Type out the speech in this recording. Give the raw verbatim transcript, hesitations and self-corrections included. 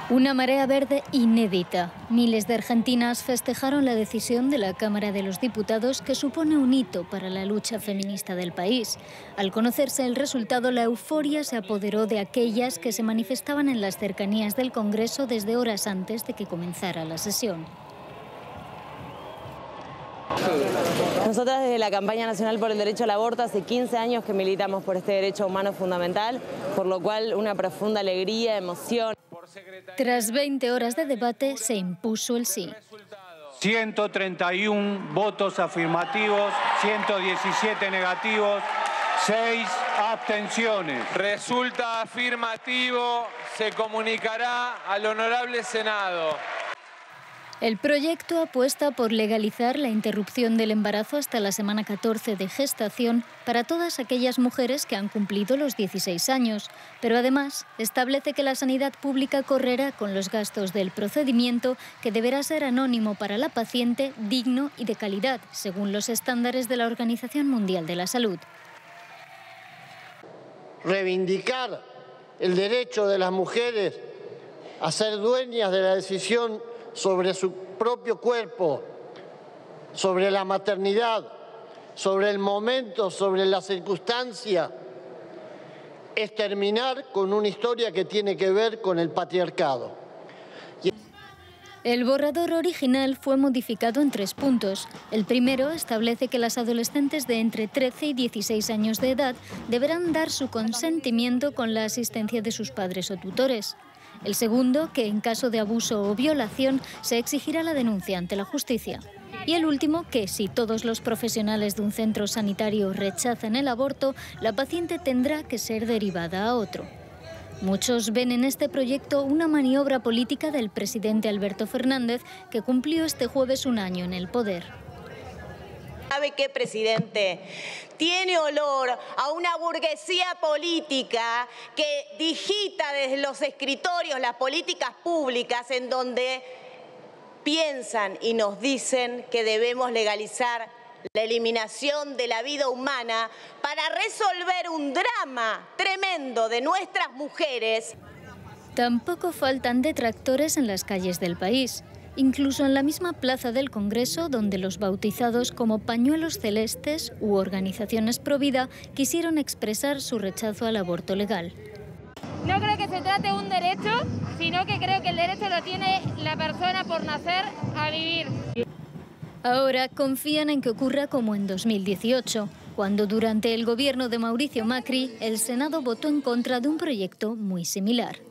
Una marea verde inédita. Miles de argentinas festejaron la decisión de la Cámara de los Diputados que supone un hito para la lucha feminista del país. Al conocerse el resultado, la euforia se apoderó de aquellas que se manifestaban en las cercanías del Congreso desde horas antes de que comenzara la sesión. Nosotras desde la Campaña Nacional por el Derecho al Aborto hace quince años que militamos por este derecho humano fundamental, por lo cual una profunda alegría, emoción. Tras veinte horas de debate se impuso el sí. ciento treinta y uno votos afirmativos, ciento diecisiete negativos, seis abstenciones. Resulta afirmativo, se comunicará al Honorable Senado. El proyecto apuesta por legalizar la interrupción del embarazo hasta la semana catorce de gestación para todas aquellas mujeres que han cumplido los dieciséis años, pero además establece que la sanidad pública correrá con los gastos del procedimiento, que deberá ser anónimo para la paciente, digno y de calidad, según los estándares de la Organización Mundial de la Salud. Reivindicar el derecho de las mujeres a ser dueñas de la decisión sobre su propio cuerpo, sobre la maternidad, sobre el momento, sobre la circunstancia, es terminar con una historia que tiene que ver con el patriarcado. El borrador original fue modificado en tres puntos. El primero establece que las adolescentes de entre trece y dieciséis años de edad deberán dar su consentimiento con la asistencia de sus padres o tutores. El segundo, que en caso de abuso o violación se exigirá la denuncia ante la justicia. Y el último, que si todos los profesionales de un centro sanitario rechazan el aborto, la paciente tendrá que ser derivada a otro. Muchos ven en este proyecto una maniobra política del presidente Alberto Fernández, que cumplió este jueves un año en el poder. ¿Sabe qué, presidente? Tiene olor a una burguesía política que digita desde los escritorios las políticas públicas, en donde piensan y nos dicen que debemos legalizar la eliminación de la vida humana para resolver un drama tremendo de nuestras mujeres. Tampoco faltan detractores en las calles del país. Incluso en la misma plaza del Congreso, donde los bautizados como pañuelos celestes u organizaciones pro vida quisieron expresar su rechazo al aborto legal. No creo que se trate de un derecho, sino que creo que el derecho lo tiene la persona por nacer a vivir. Ahora confían en que ocurra como en dos mil dieciocho, cuando durante el gobierno de Mauricio Macri el Senado votó en contra de un proyecto muy similar.